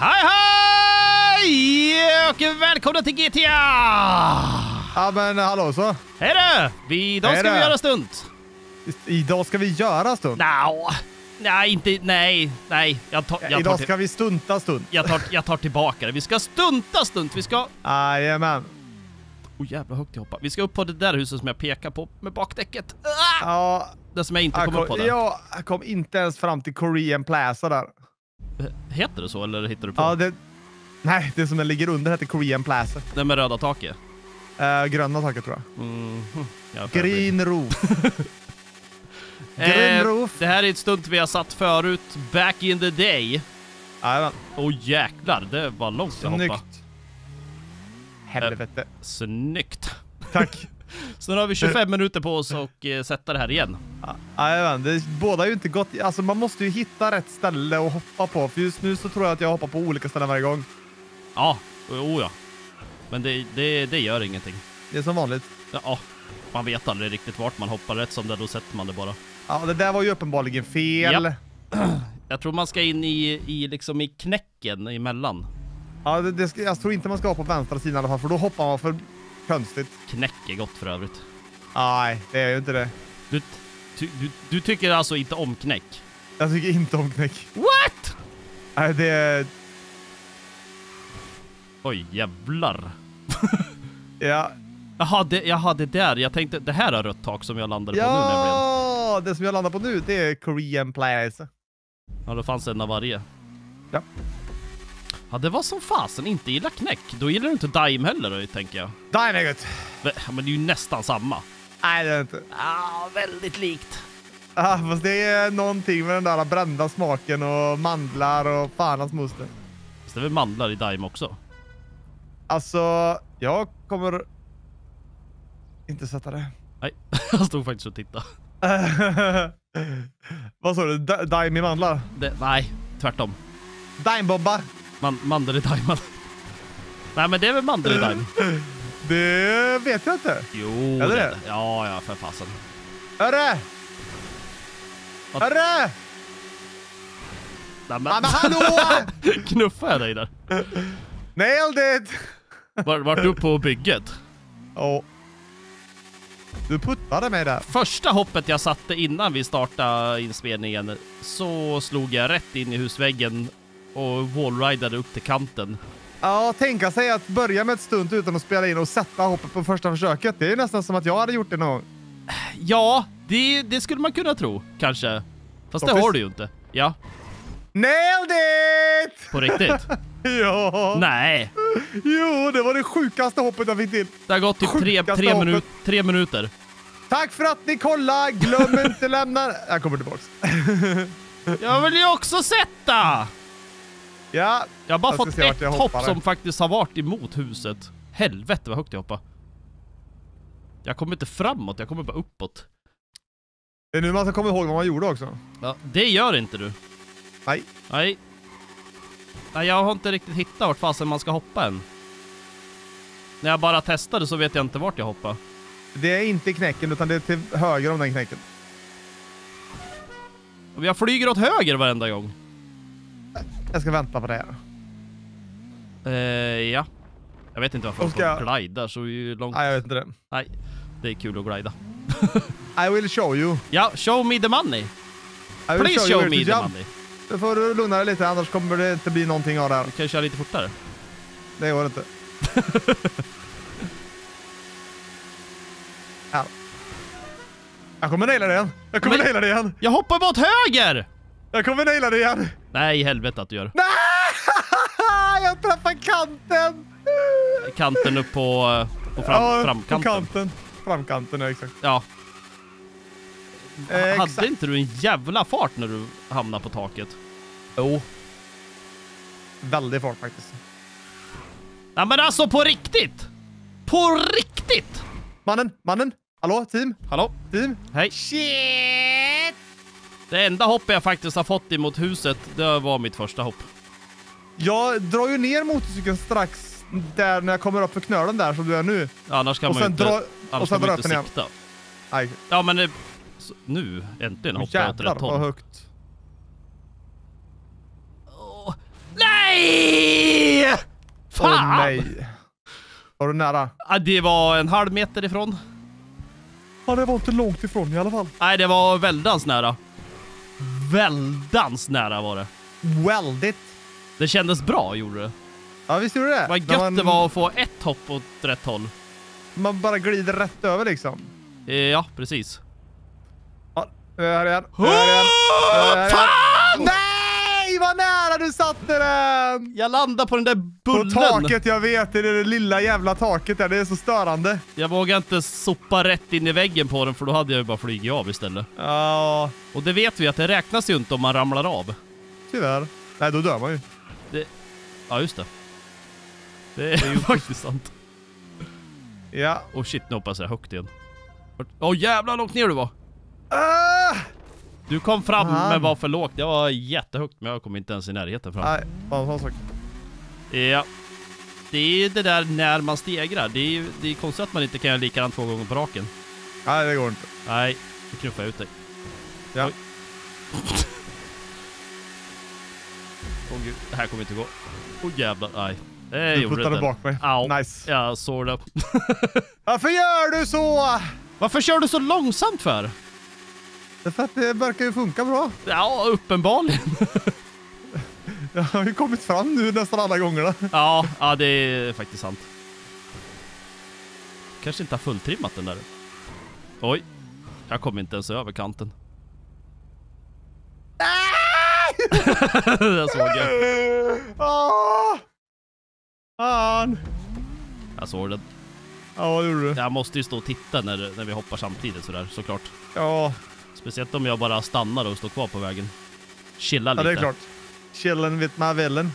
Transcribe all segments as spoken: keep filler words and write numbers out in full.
Hej hej! Och välkomna till G T A! Ja men hallå så. Hej då! Vi, idag ska Hej då. vi göra stunt. Idag ska vi göra stund. Nå, nej, inte, nej, nej. Jag tar, jag tar Idag till, ska vi stunta stund. jag tar, jag tar tillbaka det. Vi ska stunta stunt. Vi ska... Jajamän. Åh oh, jävla högt jag hoppar. Vi ska upp på det där huset som jag pekar på med bakdäcket. Ah! Ja, Det som jag inte jag kom upp på kom, där. ja, jag kom inte ens fram till Korean Plaza där. Heter det så eller hittar du på? Ja, det, nej, det som den ligger under heter Korean Plaza. Den med röda taket. Uh, gröna taket tror jag. Mm. Ja, Green roof. eh, Green roof. det här är ett stunt vi har satt förut. Back in the day. Jajamän. Åh oh, jäklar, det var långt jag hoppade. Snyggt. Helvete. Snyggt. Tack. Så nu har vi tjugofem minuter på oss och eh, sätta det här igen. Jajamän, det båda är ju inte gott. Alltså man måste ju hitta rätt ställe att hoppa på. För just nu så tror jag att jag hoppar på olika ställen varje gång. Ja, oh ja. Men det, det, det gör ingenting. Det är som vanligt. Ja, man vet aldrig riktigt vart man hoppar rätt som det, då sätter man det bara. Ja, det där var ju uppenbarligen fel. Japp. Jag tror man ska in i, i, liksom i knäcken emellan. Ja, det, det ska, jag tror inte man ska vara på vänstra sidan i alla fall, för då hoppar man för konstigt. Knäck är gott för övrigt. Nej, det är ju inte det. Du, du, du, du tycker alltså inte om knäck? Jag tycker inte om knäck. What? Nej, det är... Oj, jävlar. Ja, Jaha, det, jaha, det där. Jag tänkte, det här är rött tak som jag landade på nu nämligen. ja det som jag landar på nu, det är Korean Plaza. Ja, det fanns en av varje. Ja. Ja, det var som fasen inte gillar knäck. Då gillar du inte Dime heller då, tänker jag. Dynamite! Men det är ju nästan samma. Nej, det är inte. Ja, väldigt likt. Ah, fast det är någonting med den där brända smaken och mandlar och fan hans moster. Så det är väl mandlar i Dime också? Alltså, jag kommer inte sätta det. Nej, jag stod faktiskt och tittade. Vad sa du? D- Dime i mandlar? Det, nej, tvärtom. Dimebomba? Man, mandel i Dime. Nej, men det är väl mandel i Dime? Det vet jag inte. Jo, Är det det är det? det. Ja, ja, för fasen. Hörre! Vad- Hörre! Nej, Ja, men hallå! Knuffar jag dig där? Nailed it! Var, vart du på bygget? Oh. Du puttade mig där. Första hoppet jag satte innan vi startade inspelningen så slog jag rätt in i husväggen och wallridade upp till kanten. Ja, tänka sig att börja med ett stunt utan att spela in och sätta hoppet på första försöket. Det är ju nästan som att jag hade gjort det någon gång. Ja, det, det skulle man kunna tro, kanske. Fast det Office. har du ju inte. Ja, Nailed it! på riktigt. Ja. Nej, Jo, det var det sjukaste hoppet jag fick till. det har gått typ tre, Sjukaste tre, hoppet. minut, tre minuter. Tack för att ni kollar. Glöm inte lämna... Jag kommer tillbaks. Jag vill ju också sätta! Ja. Jag har bara Jag ska fått se vart ett jag hopp hoppar. som faktiskt har varit emot huset. Helvete vad högt jag hoppar. Jag kommer inte framåt, jag kommer bara uppåt. Det är nu man ska komma ihåg vad man gjorde också. Ja, det gör inte du. Nej. Nej. Nej, jag har inte riktigt hittat vart fasen man ska hoppa än. När jag bara testade så vet jag inte vart jag hoppar. Det är inte i knäcken utan det är till höger om den knäcken. Och jag flyger åt höger varenda gång. Jag ska vänta på det här. Eh, ja. Jag vet inte varför Och ska- jag glidar så ju långt. Nej, jag vet inte det. Nej, det är kul att glida. I will show you. Ja, show me the money. I will Please you show where me to the jump. money. Då får du lugna dig lite, annars kommer det inte bli någonting av det här. Du kan köra lite fortare. Det går inte. Ja. Jag kommer naila det igen. Jag kommer Men- naila det igen. Jag hoppar bara åt höger! Jag kommer naila det igen. Nej, i helvete att du gör. Nej! Jag träffar kanten. Kanten upp på, på fram, Ja, framkanten. På kanten. Framkanten, ja, exakt. Ja. Eh, Hade exakt. inte du en jävla fart när du hamnade på taket? Jo. Väldigt fart faktiskt. Nej men alltså på riktigt! På riktigt! Mannen, mannen. Hallå, team. Hallå? Team. Hej. Shit! Det enda hoppet jag faktiskt har fått emot huset, det var mitt första hopp. Jag drar ju ner motorcykeln strax där när jag kommer upp för knölen där som du är nu. Annars kan Och man ju sen inte, dra- annars och sen kan man dra inte upp den igen. sikta. Nej, Ja men det, så, nu äntligen hoppar jag åt jävlar rätt vad håll. högt. Åh. Nej! Nej! Fan! Åh nej. Var du nära? Ja, det var en halv meter ifrån. Ja, det var inte långt ifrån i alla fall. Nej, det var väldans nära. Väldans nära var det. Väldigt. Det kändes bra, gjorde det. Ja, visst gjorde det. Vad gött man, det var att få ett hopp åt rätt håll. Man bara glider rätt över liksom. Eh, Ja, precis. Ja, nu är jag här igen. Nu är jag här igen. Nu är jag här igen. Fan! Nej, vad nära du satte den! Jag landade på den där På bullen. taket, jag vet. Det är det lilla jävla taket där. Det är så störande. Jag vågar inte sopa rätt in i väggen på den, för då hade jag ju bara flugit av istället. Ja, Och det vet vi att det räknas ju inte om man ramlar av. tyvärr. Nej, då dör man ju. Det... Ja, just det. Det är ju faktiskt sant. Ja. Oh shit, nu hoppas jag högt igen. Åh oh, jävlar långt ner du var. Ah! Du kom fram Man. men var för lågt. Jag var jättehögt men jag kom inte ens i närheten fram. Nej, bara en sån sak. Ja. Det är det där när man stegrar. Det är ju det är konstigt att man inte kan göra likadant två gånger på raken. Nej, det går inte. Nej, då knuffar jag ut dig. Ja. Oj. Åh gud, det här kommer inte gå. Åh jävlar, nej. Det Du gjorde puttade det. bak mig. Au. Nice. Jag såg det. Varför gör du så? Varför kör du så långsamt för? Det är för att det verkar ju funka bra. Ja, uppenbarligen. Jag har ju kommit fram nu nästan alla gångerna. Ja, ja, det är faktiskt sant. Kanske inte har fulltrimmat den där. Oj, jag kom inte ens över kanten. Det såg jag. Ah! Fan. Jag såg den. Ja, vad gjorde du? Jag måste ju stå och titta när, när vi hoppar samtidigt sådär, såklart. Ja, Speciellt om jag bara stannar och står kvar på vägen. Chilla ja lite. det är klart. Chillen vet man villen.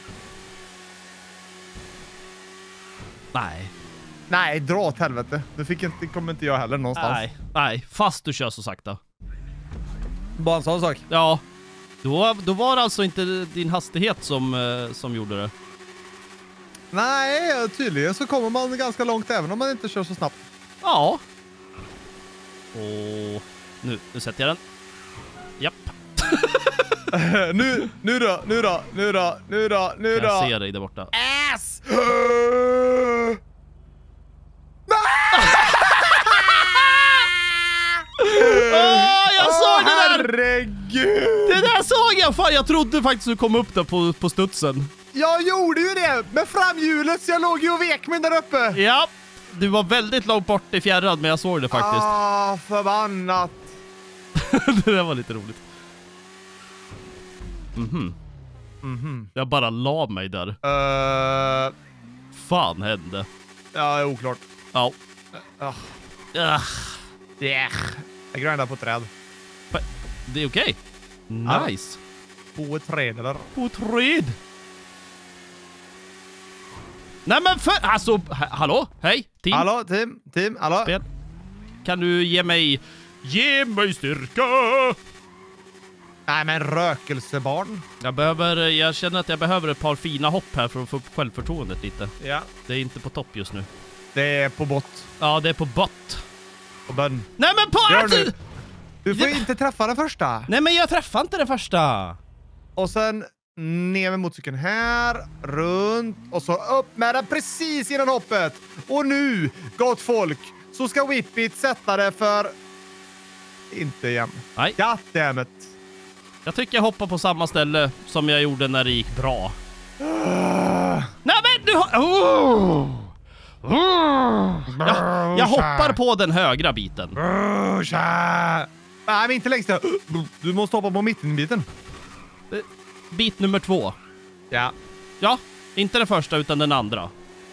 Nej. Nej, dra åt helvete. Det fick inte, kommer inte jag heller någonstans. Nej, nej. Fast du kör så sakta. Bara en sån sak. Ja. Då, då var det alltså inte din hastighet som, eh, som gjorde det. Nej, tydligen så kommer man ganska långt även om man inte kör så snabbt. Ja. Och nu, nu sätter jag den. Japp. nu, nu då, nu då, nu då, nu då, nu då. Jag ser dig där borta. Ass! Åh, jag såg det där! Herregud! Det där såg jag! Fan, jag trodde faktiskt du kom upp där på, på studsen. Jag gjorde ju det med framhjulet så jag låg ju och vek mig där uppe. Ja, du var väldigt långt bort i fjärran, men jag såg det faktiskt. Ah, förbannat. Det där var lite roligt. Mhm. Mhm. Jag bara la mig där. Uh, Fan hände. ja, det är oklart. Ja. Uh, Ah, yeah. Jag grindar på ett träd. det är okej. Nice. På ett träd eller? På ett träd. Nej men för... Alltså, ha- hallå? Hej, team. Hallå, team, team, hallå? Spel. Kan du ge mig... Ge mig styrka! Nej men rökelsebarn. Jag behöver... Jag känner att jag behöver ett par fina hopp här för att få upp självförtroendet lite. Ja. Det är inte på topp just nu. Det är på bott. Ja, det är på bott. Och bön. Nej men på... Gör nu. Du får inte träffa den första. Nej men jag träffar inte den första. Och sen ner med motorcykeln här, runt och så upp med den precis innan hoppet. Och nu, gott folk, så ska Whippet sätta det för... Inte igen. Nej. Goddammit. Jag tycker jag hoppar på samma ställe som jag gjorde när det gick bra. Uh, Nej men du har... Oh! Oh! Jag, jag hoppar på den högra biten. Brorsa! Nej, men inte längst där. Du måste hoppa på mittenbiten. Bit nummer två. Ja. Ja, inte den första utan den andra.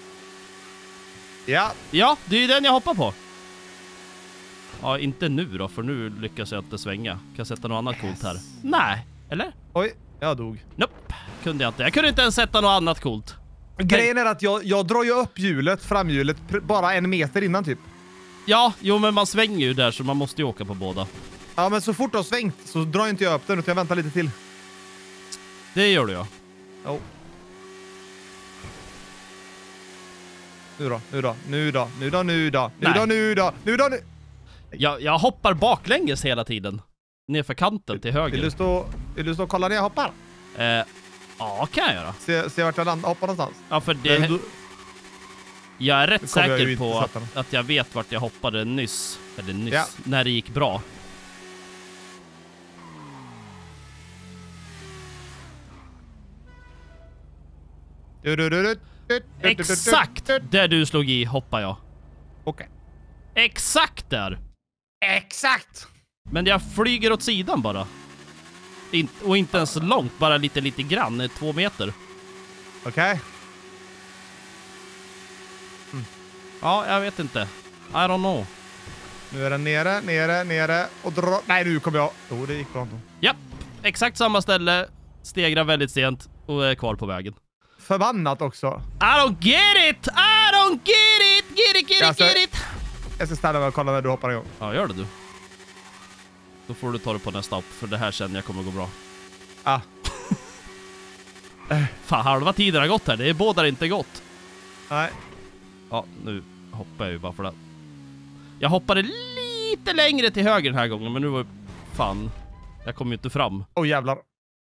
Ja. Ja, det är ju den jag hoppar på. Ja, inte nu då, för nu lyckas jag inte svänga. Kan jag sätta något annat coolt här? Nej, eller? Oj, jag dog. Nope, kunde jag inte. Jag kunde inte ens sätta något annat coolt. Grejen är att jag, jag drar ju upp hjulet, framhjulet, pr- bara en meter innan typ. Ja, jo men man svänger ju där så man måste ju åka på båda. Ja, men så fort du har svängt så drar inte jag upp den utan jag väntar lite till. Det gör du ja. Oh. Nu då, nu då, nu då, nu då, nu då, nu Nej. då, nu då, nu då, nu. Jag, jag hoppar baklänges hela tiden. Nerför kanten till höger. Vill du stå, vill du stå och kolla när jag hoppar? Eh, Ja, kan jag göra. Se, se vart jag landar, hoppa någonstans. Ja, för det... Du- Jag är rätt Det kommer jag ju säker inte på sätta att, den. att jag vet vart jag hoppade nyss. Eller nyss, Ja. när det gick bra. Du, du, du, du, du, du, du, Exakt du, du. där du slog i hoppar jag. Okej. Exakt där! Exakt! Men jag flyger åt sidan bara. In, och inte ens långt, bara lite, lite grann. Två meter. Okej. Ja, jag vet inte. I don't know. Nu är den nere, nere, nere och dra... Nej, nu kommer jag... Jo, oh, det gick bra inte. Japp, exakt samma ställe. Stegrar väldigt sent och är kvar på vägen. Förbannat också. I don't get it! I don't get it! Get it, get it, Alltså- get it! Jag ska stanna och kolla när du hoppar igång. Ja, gör det du. Då får du ta det på nästa hopp, för det här känner jag kommer gå bra. Ah. Fan, halva tiden har gått här. Det är båda inte gott. Nej. Ja, nu hoppar jag ju bara för det. Jag hoppade lite längre till höger den här gången, men nu var fan... Jag kom ju inte fram. Åh, oh, jävlar.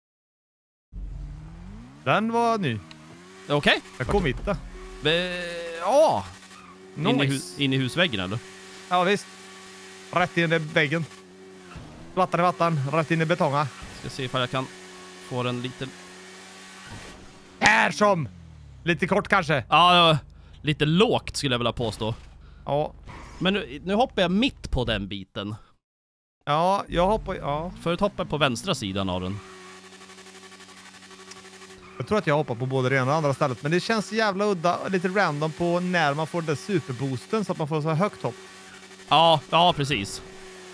Den var ny. Okej? Okay. Jag kom hitta. Ja! In, i hu- Nice. in i husväggen eller? Ja, visst. Rätt in i väggen. Vatten i vatten. Rätt in i betonga. Ska se ifall jag kan få den lite... Här som! Lite kort kanske. Ja, lite lågt skulle jag vilja påstå. Ja. Men nu, nu hoppar jag mitt på den biten. Ja, jag hoppar... Ja. Förut hoppar jag på vänstra sidan av den. Jag tror att jag hoppar på både det ena och andra stället. Men det känns jävla udda. Lite random på när man får den superboosten så att man får så här högt hopp. Ja, ja precis.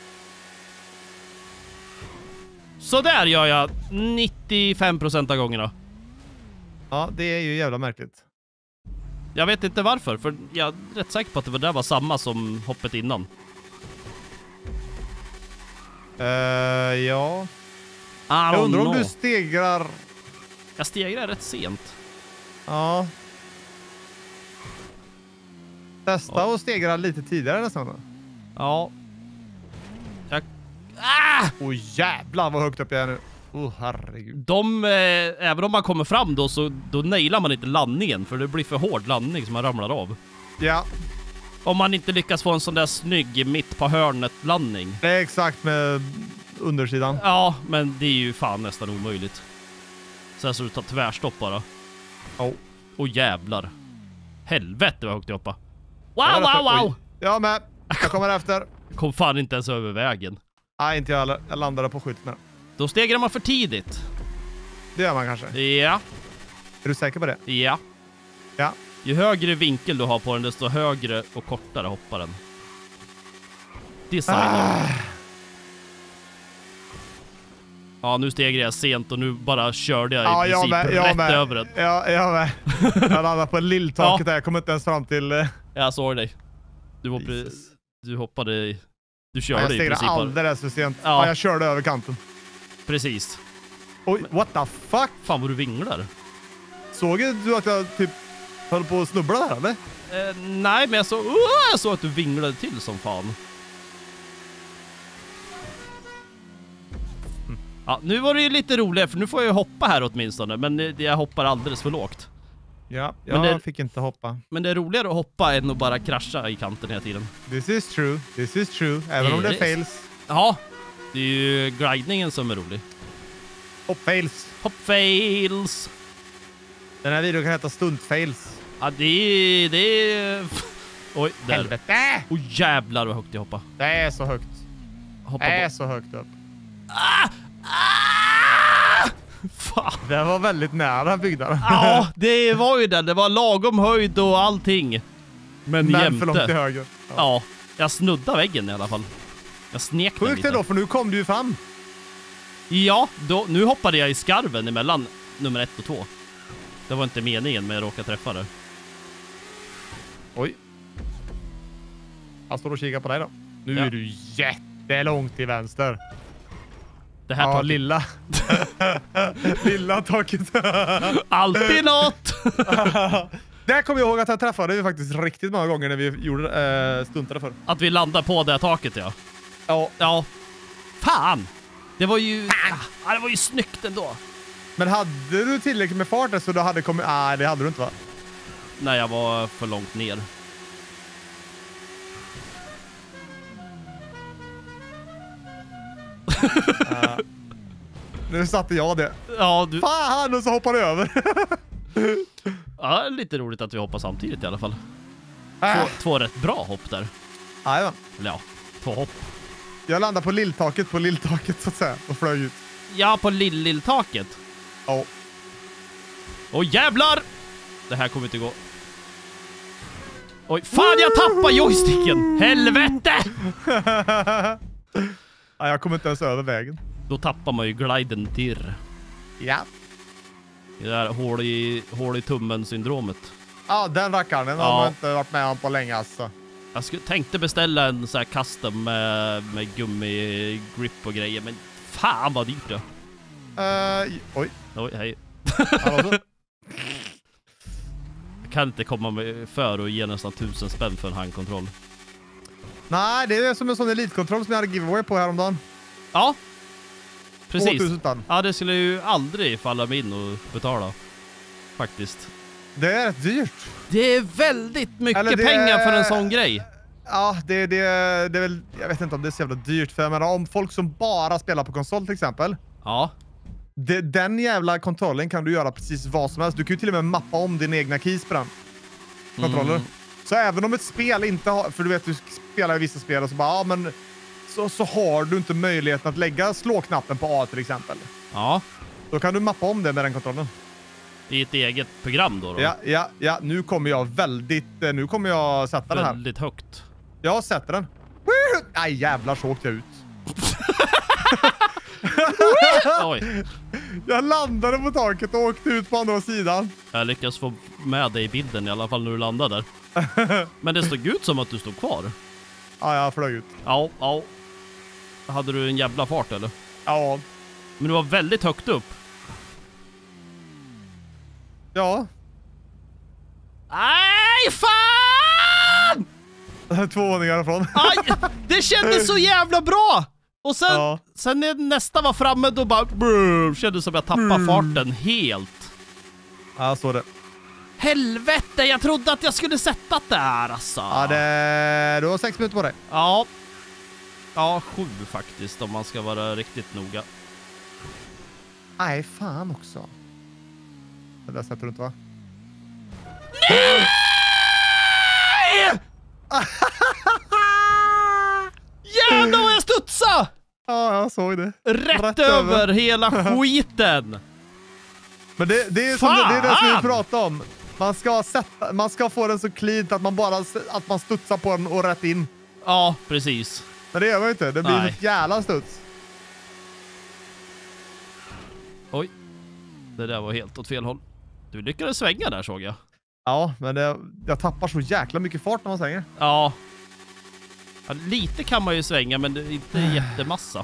Så där gör jag nittiofem procent av gångerna. Ja, det är ju jävla märkligt. Jag vet inte varför, för jag är rätt säker på att det där var samma som hoppet innan. Uh, ja. I Jag don't undrar om know. du stegrar... Jag stegrar rätt sent. Ja. Testa Ja. och stegra lite tidigare nästan då. Ja. Jag... Ah! Åh oh, jävlar vad högt upp jag är nu. Åh oh, herregud. De, eh, även om man kommer fram då så då nailar man inte landningen, för det blir för hård landning som man ramlar av. Ja, Om man inte lyckas få en sån där snygg mitt på hörnet landning. det är exakt med undersidan. Ja, men det är ju fan nästan omöjligt. Sen så du tar tvärstopp bara. Oh. Och jävlar. Helvete vad högt jag hoppar. Ja, Wow, det är wow, för- wow! Oj. Ja, men jag kommer efter. Kom fan inte ens över vägen. Nej, inte jag heller. Jag landade på skylten. Då stegrar man för tidigt. Det gör man kanske. Ja, Är du säker på det? ja. Ja. Ju högre vinkel du har på den, desto högre och kortare hoppar den. Designen. Ah. Ja, nu stegrar jag sent och nu bara körde jag i Ja, jag princip med. Jag rätt med. över den. Ja, jag med. Jag landade på lilltaket där. Jag kom inte ens fram till... eh, Jag såg dig. Du, hoppade, Jesus. du hoppade i... Du Ja, körde jag i stegrade princip. alldeles för sent. Ja. Ja. Jag körde över kanten. Precis. Oj, what the fuck? Fan vad du vinglar. Såg du att jag typ höll på att snubbla där, eller? Eh, nej, men jag såg, uh, jag såg att du vinglade till som fan. Mm. Ja, nu var det ju lite roligare, för nu får jag ju hoppa här åtminstone. Men eh, jag hoppar alldeles för lågt. Ja, Men jag det- fick inte hoppa. Men det är roligare att hoppa än att bara krascha i kanten hela tiden. This is true, this is true. Även om det är Yes. fails. Ja, det är ju glidningen som är rolig. Hopp fails. Hopp fails. Den här videon kan heta stunt fails. Ja, det är... Det är... Oj, där. Helvete! Oj, jävlar vad högt jag hoppar. Det är så högt. Hoppa Det är på. så högt upp. Ah! Ah! Fan. Det var väldigt nära byggnaden. Ja, det var ju det. Det var lagom höjd och allting. Men, Men för långt till jämte. höger. Ja. Ja, jag snuddade väggen i alla fall. Jag snek den Sjukt lite. ändå, för nu kom du ju fram. Ja, då, nu hoppade jag i skarven emellan nummer ett och två. Det var inte meningen, men jag råkade träffa det. Oj. Han står och kikar på dig då. Nu Ja. är du jättelångt till vänster. Det här Ja, taket. lilla. Lilla taket. Alltid något! Där kommer jag ihåg att jag träffade vi faktiskt riktigt många gånger när vi gjorde äh, stuntade för. Att vi landar på det här taket, ja. Ja. Ja. Fan! Det var ju... Ah, det var ju snyggt ändå. Men hade du tillräckligt med fart så du hade kommit... Nej, det hade du inte va? Nej, jag var för långt ner. uh, nu satte jag det. Ja, du... Fan, och så hoppade jag över. Ja, lite roligt att vi hoppar samtidigt i alla fall. Äh. Två, två rätt bra hopp där. Jajamän. Eller ja, två hopp. Jag landade på lilltaket på lilltaket så att säga och flög ut. Ja, på lill-lill-taket. Ja. Oh. Åh jävlar! Det här kommer inte gå. Oj, fan jag tappar joysticken! Helvete! Ja, jag kommer inte ens över vägen. Då tappar man ju gliden dirr. Ja. Det där hål i, hål i tummen-syndromet. Ja, den rackaren den ja. har man inte varit med om på länge alltså. Jag skulle, tänkte beställa en så här custom med, med gummi, grip och grejer, men fan vad dyrt det. Uh, oj. Oj, hej. Alltså. Jag kan inte komma med för och ge nästan tusen spänn för en handkontroll. Nej, det är som en sån elitkontroll som jag hade giveaway på häromdagen. Ja, precis. tvåtusen spänn. Ja, det skulle ju aldrig falla mig in och betala. Faktiskt. Det är rätt dyrt. Det är väldigt mycket det pengar är... för en sån grej. Ja, det, det, det är väl... Jag vet inte om det är så jävla dyrt. För jag menar, om folk som bara spelar på konsol till exempel. Ja. Det, den jävla kontrollen kan du göra precis vad som helst. Du kan ju till och med mappa om din egna keys på den kontroller. Mm. Så även om ett spel inte har... För du vet, du spelar i vissa spel och så bara... Ja, men så, så har du inte möjligheten att lägga slå-knappen på A till exempel. Ja. Då kan du mappa om det med den kontrollen. I ett eget program då? då? Ja, ja, ja. Nu kommer jag väldigt... Nu kommer jag sätta den här. Väldigt högt. Jag sätter den. Nej, jävlar så åkte jag ut. Oj. Jag landade på taket och åkte ut på andra sidan. Jag lyckas få med dig i bilden i alla fall när du landade där. Men det stod ut som att du stod kvar. Ja, jag flög ut. Ja, ja. Hade du en jävla fart eller? Ja. Men du var väldigt högt upp. Ja. Nej, fan! Två våningar ifrån. Aj, det kändes så jävla bra! Och sen, ja. sen när nästa var framme då bara brr, kändes som jag tappade mm. farten helt. Ja, så det. Helvete, jag trodde att jag skulle sätta det här alltså. Ja, det... Du har sex minuter på dig. Ja. Ja, sju faktiskt om man ska vara riktigt noga. Nej, fan också. Det där sätter du inte va? Nej! Jävlar vad jag studsade! Ja, jag såg det. Rätt, Rätt över, över hela skiten. Men det, det, är som det, det är det som vi pratar om. Man ska, sätta, man ska få den så cleant att man bara att man studsar på den och rätt in. Ja, precis. Men det gör man ju inte. Det blir Nej. ett jävla studs. Oj. Det där var helt åt fel håll. Du lyckades svänga där såg jag. Ja, men det, jag tappar så jäkla mycket fart när man svänger. Ja. Ja, lite kan man ju svänga, men det är inte jättemassa.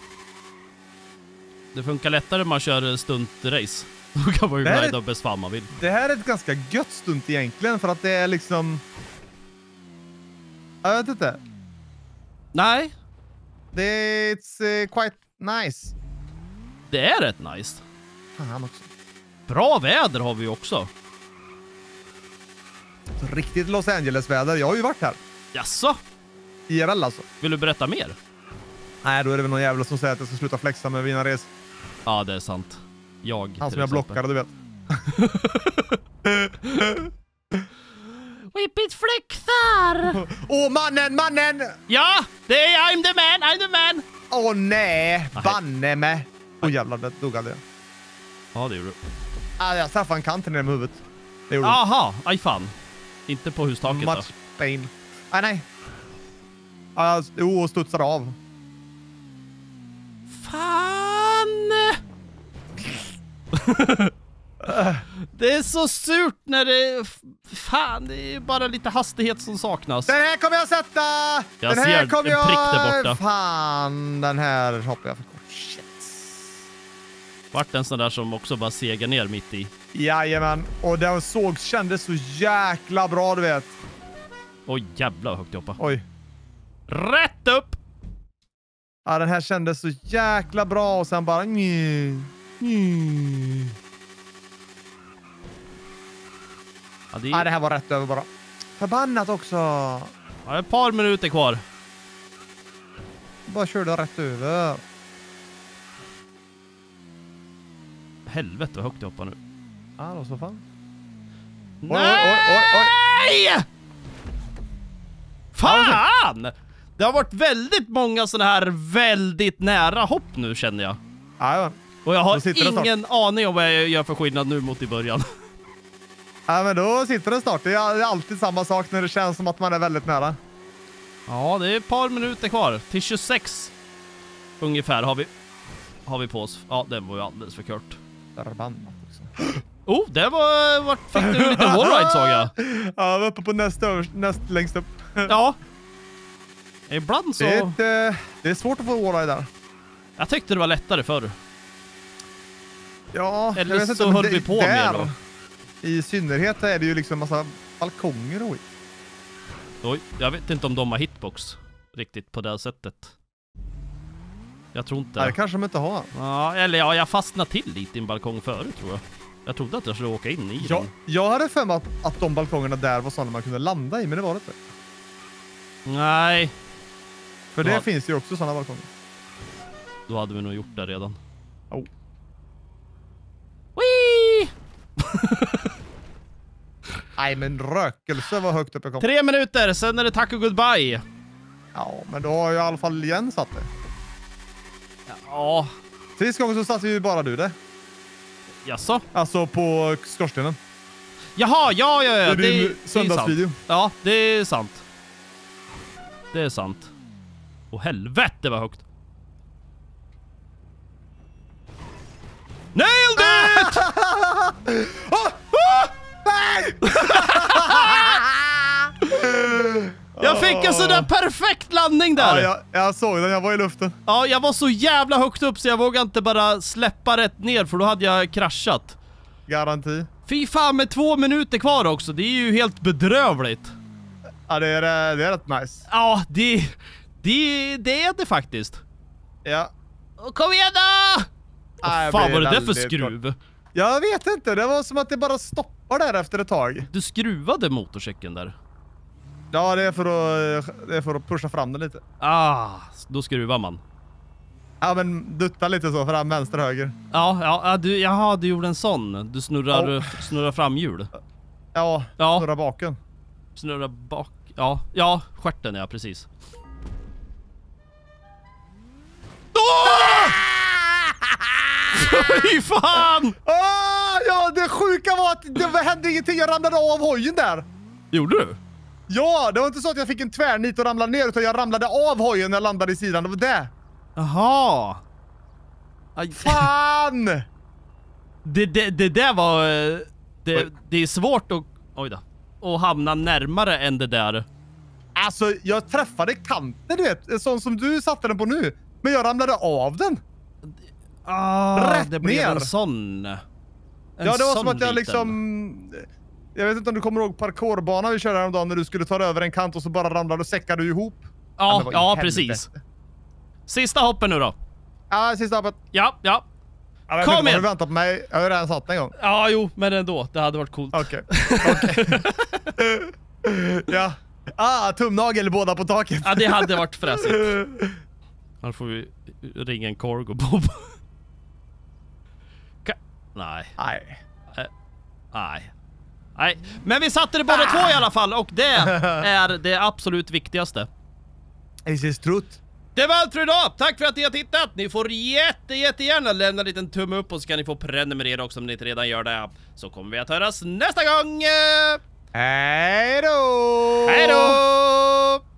Det funkar lättare när man kör stuntrace. Då kan man ju glida bäst fan man vill. Det här är ett ganska gött stunt egentligen, för att det är liksom... Jag vet inte. Nej. Det är uh, quite nice. Det är rätt nice. Fan också. Bra väder har vi också. Så riktigt Los Angeles-väder. Jag har ju varit här. Jaså? I R L alltså. Vill du berätta mer? Nej, då är det väl någon jävla som säger att jag ska sluta flexa med mina res. Ja, det är sant. Jag. Han som jag blockade, du vet. Whippit flexar! Åh, oh, mannen, mannen! Ja, det är I'm the man, I'm the man! Åh oh, nej, banne med. Åh oh, jävlar, det dog aldrig. Ja, det gjorde du. Ah, jag träffade en kant ner med huvudet. Det gjorde Aha, aj fan. Inte på hustaket Much då. pain. Ah, nej. Ah, jo, och studsade av. Fan! Det är så surt när det... Fan, det är bara lite hastighet som saknas. Den här kommer jag sätta! Jag den här ser kommer en jag... prick där borta. Fan, den här hoppar jag för kort. Shit. Vart en sån där som också bara segar ner mitt i. Jajamän. Och den såg kändes så jäkla bra, du vet. Oj, jävla vad högt jag hoppar. Oj. Rätt upp! Ja, den här kändes så jäkla bra och sen bara... Nj. Mm. Ja, det... Nej, det här var rätt över bara. Förbannat också. Ja, ett par minuter kvar. Bara körde rätt över. Helvete vad högt jag hoppar nu. Ja, då så fan. Oj, Nej! oj, oj, oj. Fan! Det har varit väldigt många sådana här väldigt nära hopp nu känner jag. Ja, Och jag Då sitter har det ingen aning om vad jag gör för skillnad nu mot i början. ja, men då sitter det snart. Det är alltid samma sak när det känns som att man är väldigt nära. Ja, det är ett par minuter kvar. Till tjugosex ungefär har vi, har vi på oss. Ja, den var ju alldeles för kort. Förbannat också. Oh, det var... Vart fick du en liten wallride såg jag? Ja, jag var uppe på näst, näst längst upp. Ja. Ibland så... Det är, ett, det är svårt att få wallride där. Jag tyckte det var lättare förr. Ja, eller jag vet så inte, höll vi på där, med då. I synnerhet är det ju liksom massa balkonger och skit. Oj, jag vet inte om de har hitbox riktigt på det sättet. Jag tror inte. Nej, det kanske de inte har. Ja, eller ja, jag fastnade till lite i en balkong förut tror jag. Jag trodde att jag skulle åka in i Ja, den. jag hade för mig att, att de balkongerna där var sådana man kunde landa i, men det var det inte. Nej, För Då det har- finns ju också sådana balkonger. då hade vi nog gjort det redan. Oh. Whee! Nej, men rökelse var högt upp jag kom. Tre minuter, sen är det tack och goodbye. Ja, men då har jag i alla fall igen satt det. Ja, Sist gången så satte ju bara du det. jaså? Alltså på skorstenen. Jaha, ja, ja, ja. I Det, din det är sant. söndagsvideo. Ja, det är sant. Det är sant. Och helvete vad högt. Nailed it! Ah! Ah! Nej! Jag fick en sån där perfekt landning där. Ja, jag, jag såg den, jag var i luften. Ja, jag var så jävla högt upp så jag vågade inte bara släppa rätt ner för då hade jag kraschat. Garanti. Fy fan, med två minuter kvar också. Det är ju helt bedrövligt. Ja, det är, det är rätt nice. Ja, det, det, det är det faktiskt. Ja. Kom igen då! Vad Nej, jag fan blir var det där för väldigt skruv? Jag vet inte, det var som att det bara stoppar där efter ett tag. Du skruvade motorcykeln där. Ja, det är för att, det är för att pusha fram den lite. Ah, då skruvar man. Ja, men dutta lite så, fram, vänster, höger. Ja, ja, ja du, jaha, du gjorde en sån. Du snurrar, Oh. snurrar fram hjul. Ja, Ja. snurra baken. Snurrar bak. Ja, ja, stjärten ja, precis. Åh! Fy fan! Ah, ja, det sjuka var att det hände ingenting. Jag ramlade av hojen där. Gjorde du? Ja, det var inte så att jag fick en tvärnit och ramlade ner, utan jag ramlade av hojen när jag landade i sidan. Det var det. Jaha. Aj. Fan! Det, det, det där var... eh, Det, Oj. det är svårt att... Oj då. Att hamna närmare än det där. Alltså, jag träffade kanten, du vet. En sån som du satte den på nu. Men jag ramlade av den. Ah, Rätt det blev ner. en sån. En Ja, det var sån som att jag liten. liksom... Jag vet inte om du kommer ihåg parkourbanan vi körde häromdagen när du skulle ta över en kant och så bara ramlade och säckade du ihop. Ja, men vad i ja helvete. precis. Sista hoppen nu då. Ja, sista hoppet. Ja, ja. Ja, jag Kom vet inte vad igen. du väntar på mig. Jag har ju redan satt en gång. Ja, jo, men ändå. Det hade varit coolt. Okej. Okej. Ja. Ah, tumnagel båda på taket. Ja, det hade varit fräsigt. Här får vi ringa en Cargo Bob. Ka- Nej. Nej. Nej. Nej. Men vi satte det båda två i alla fall. Och det är det absolut viktigaste. Is this truth? Det var allt för idag. Tack för att ni har tittat. Ni får jätte, jättegärna lämna en liten tumme upp och så kan ni få prenumerera också om ni inte redan gör det. Så kommer vi att höras nästa gång. Hej då! Hej då!